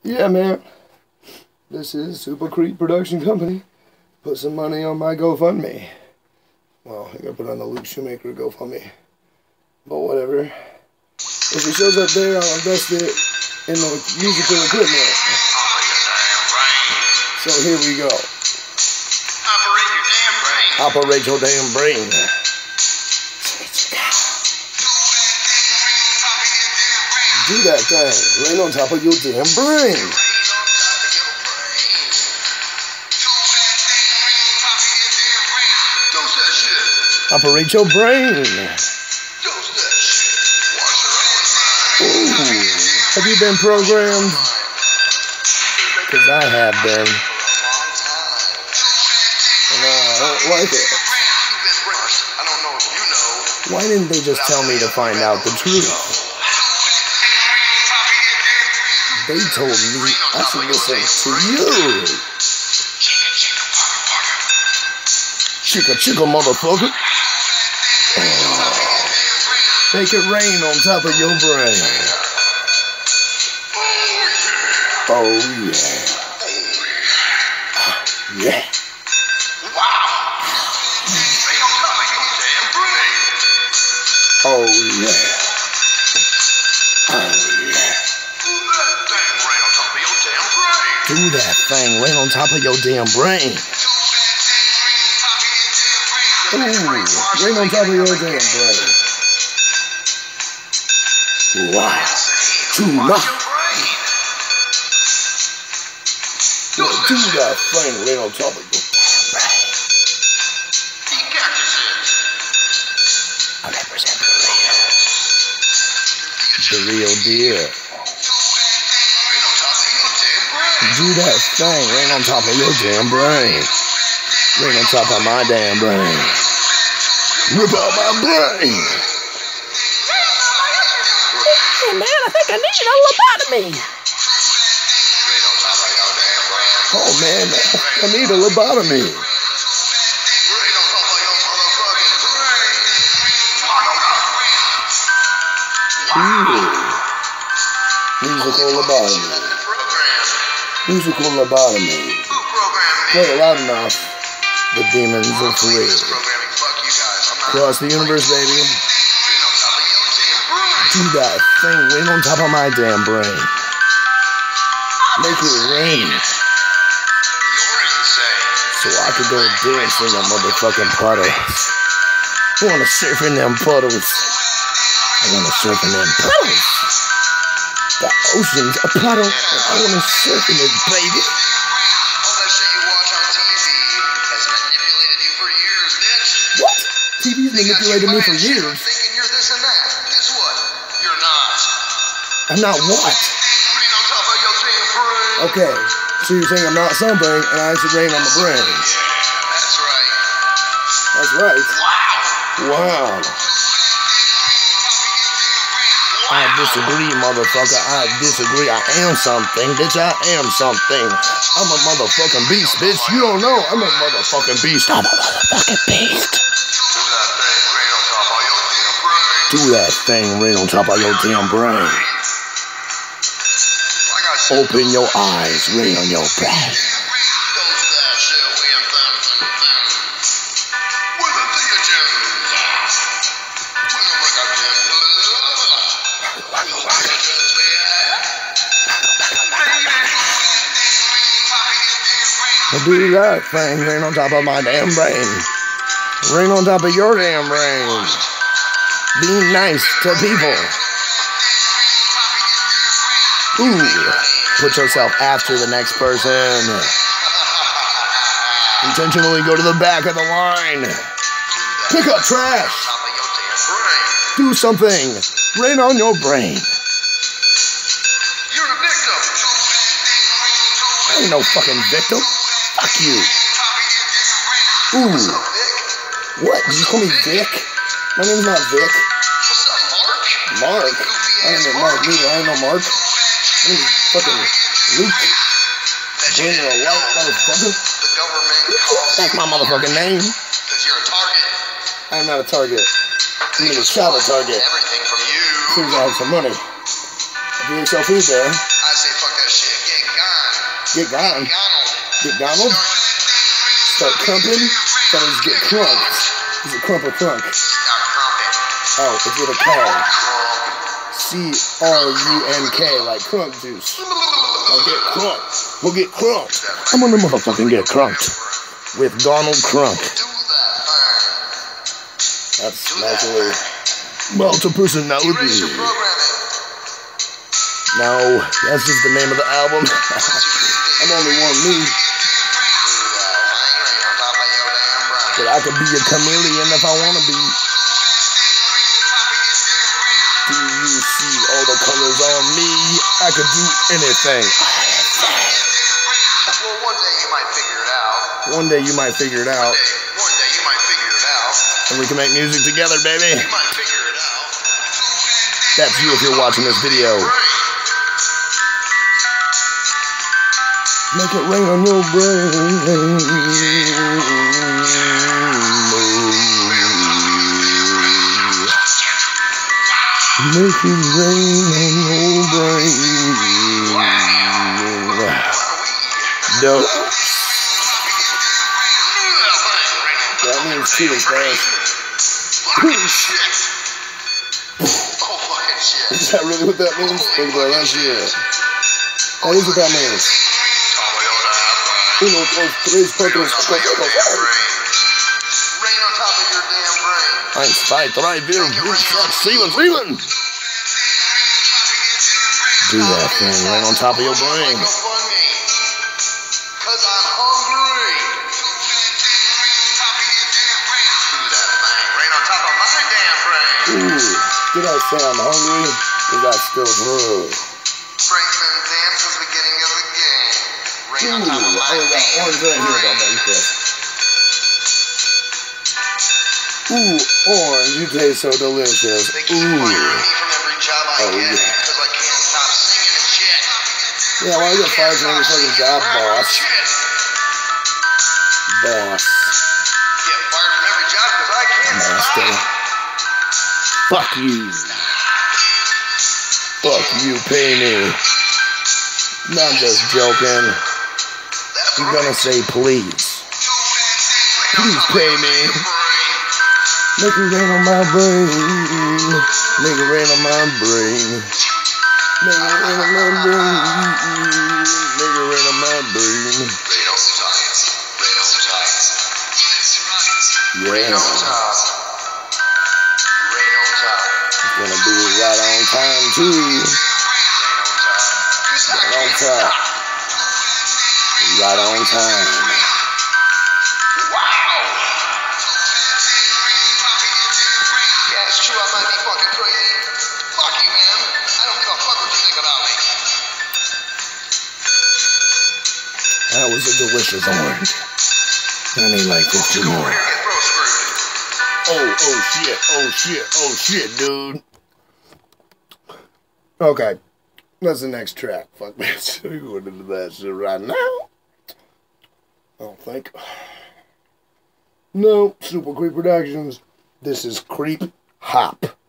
Yeah, man. This is Super Creep Production Company. Put some money on my GoFundMe. Well, I gotta put on the Luke Shoemaker GoFundMe. But whatever. If it shows up there, I'll invest it in the musical equipment. So here we go. Operate your damn brain. Do that thing right on top of your damn brain. Operate your brain. Ooh. Have you been programmed? Because I have been. And I don't like it. Why didn't they just tell me to find out the truth? They told me I should listen to you. Chicka chicka motherfucker. Make it rain on top of your brain. Oh yeah. Yeah. Oh yeah. Do that thing right on top of your damn brain. Ooh, right on top of your damn brain. Wow. Too much. Well, do that thing right on top of your damn brain. I represent the real deal. Do that thing right on top of your damn brain. Right on top of my damn brain. Rip out my brain. Hey man, I think I need a lobotomy. Oh man, I need a lobotomy. Musical lobotomy. Musical lobotomy. Play it loud enough. The demons are free. Across the universe, baby. Do that thing right on top of my damn brain. Make it rain. So I could go dance in them motherfucking puddles. I wanna surf in them puddles. I wanna surf in them puddles. The ocean's a puddle, and I wanna surf in it, baby. All that shit you watch on TV has manipulated you for years, bitch. What? TV's manipulated me for years. Thinking you're this and that. Guess what? You're not. I'm not what? Rain on top of your damn brain. Okay, so you're saying I'm not something, and I should rain on the brain. That's right. That's right. Wow. Wow. I disagree, motherfucker. I disagree. I am something, bitch. I am something. I'm a motherfucking beast, bitch. You don't know. I'm a motherfucking beast. I'm a motherfucking beast. Do that thing right on top of your damn brain. Open your eyes right on your brain. Do that thing right on top of my damn brain. Right on top of your damn brain. Be nice to people. Ooh. Put yourself after the next person. Intentionally go to the back of the line. Pick up trash. Do something right on your brain. You're a victim. I ain't no fucking victim. Fuck you. Ooh. What? Did you call me Vic? My name's not Vic. What's up, Mark? Mark? I ain't no Mark neither. I ain't no Mark. My name's fucking Luke. Being a white motherfucker. The government calls That's my motherfucking name. because you're a target. I'm not a target. I'm gonna shot a target. Everything from you. As soon as I have some money. If you sell food there. I say fuck that shit. Gang Get gone. Get Donald. Start crumping. Fellas get crunked. Is it crump or crunk? Oh, it's with a K. C-R-U-N-K, like crunk juice. I'll get crunked. We'll get crunked. I'm gonna motherfucking get crunked. With Donald Crunk. That's naturally multi-personality. No, that's just the name of the album. I'm only one me. But I could be a chameleon if I want to be. Do you see all the colors on me? I could do anything. Well, one day you might figure it out. One day you might figure it out. One day you might figure it out. And we can make music together, baby. You might figure it out. That's you if you're watching this video. Make it rain on your brain. Make it rain on your brain. No. That means too fast. Oh, fucking shit. Is that really what that means? Think about that shit. That is what that means. Uno, dos, tres, cuatro, cinco, Rain on top of your damn brain. 1, 2, 3, 4, 5, 6, 7, 7. Do that thing right on top of your brain. Cause I'm hungry. Do that thing right on top of my damn brain. Ooh, did I say I'm hungry? Cause that's still true. Brain's been damn since the beginning of the game. Rain on top of my I got orange right here, but I'm gonna eat this. Ooh, orange, you taste so delicious. They keep firing me from every job I get because I can't stop singing and shit. Yeah, why you get fired from every fucking job, boss? Boss. Get fired from every job because I can't Master. stop. Fuck you. Fuck you, pay me. No, I'm just joking. That's I'm gonna say please. Please pay me. Make it rain on my brain. Make it rain on my brain. Make it rain on my brain. Make it rain on my brain. Rain on top. Rain on top. Yeah. Rain on top. Rain on top. It's gonna be right on time too. Rain on top. Right on top. Right on time. Wow. Yeah, it's true. I might be fucking crazy. Fuck you, man. I don't give a fuck what you think about me. That was a delicious orange. I need like 15 Go more. over here and get throat screwed. Oh shit, dude. Okay. That's the next track. Fuck man, so you're going into that shit right now. I don't think. No, Super Creep Productions. This is Creep Hop.